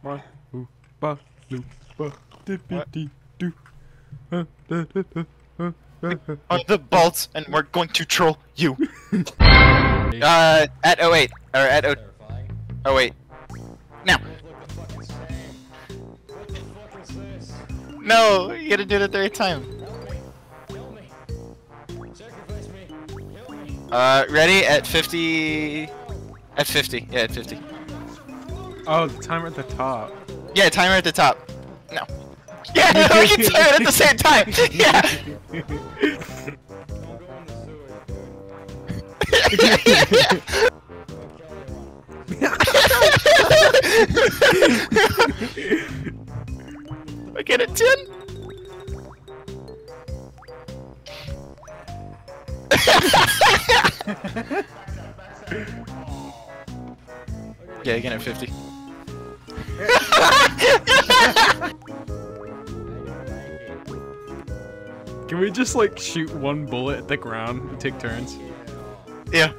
On the bolts, and we're going to troll you. At 08 or at 08. Now. No, you gotta do it at the right time. Ready? At 50. At 50. Yeah, at 50. Oh, the timer at the top. Yeah, timer at the top. No. Yeah, we can time it at the same time. Yeah. I get a 10. Yeah, again at 50. Can we just like shoot one bullet at the ground and take turns? Yeah.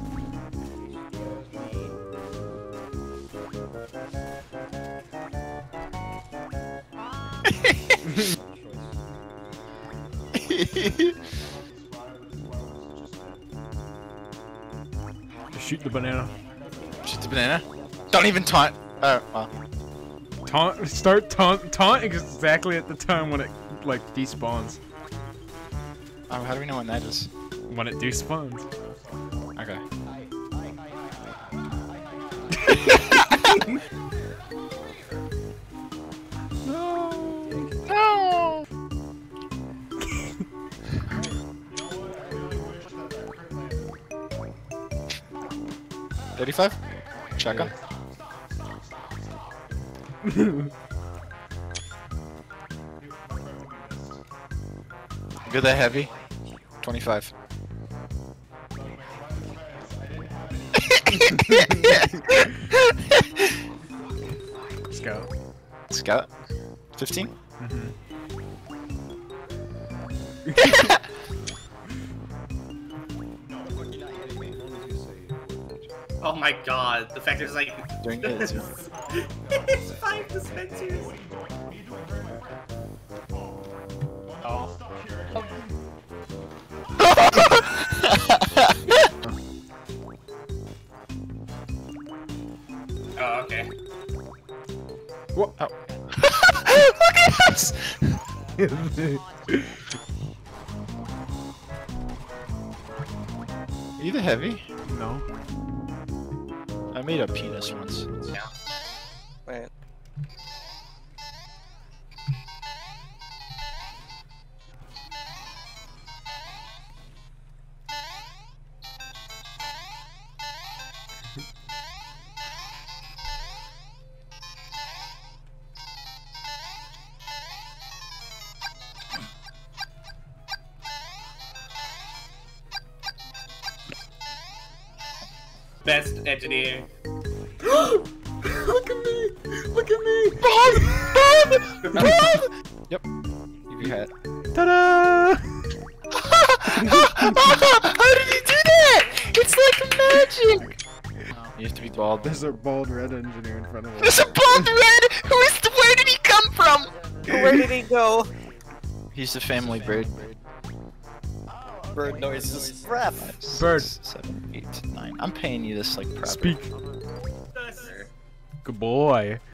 Shoot the banana. Shoot the banana? Don't even taunt. Well. Taunt exactly at the time when it like despawns. Oh, how do we know when that is? When it despawns. Okay. No. No. 35? Shotgun. You're that heavy? 25. Scout. Scout? 15? Mm-hmm. Oh my god, the fact there's like... Doing it. It's 5 dispensers! Oh. Oh, okay. What? Oh. Look at us! Are you the heavy? No. I made a penis once. Yeah. Wait. Best engineer. Look at me! Look at me! Bob! Bob! Yep. Give your hat. Ta-da! How did he do that? It's like magic! You have to be bald. There's a bald red engineer in front of us. There's a bald red! Where did he come from? Where did he go? He's the family bird. Bird noises. Breath. Bird. 7, 8, 9. I'm paying you this like proper. Speak. Good boy.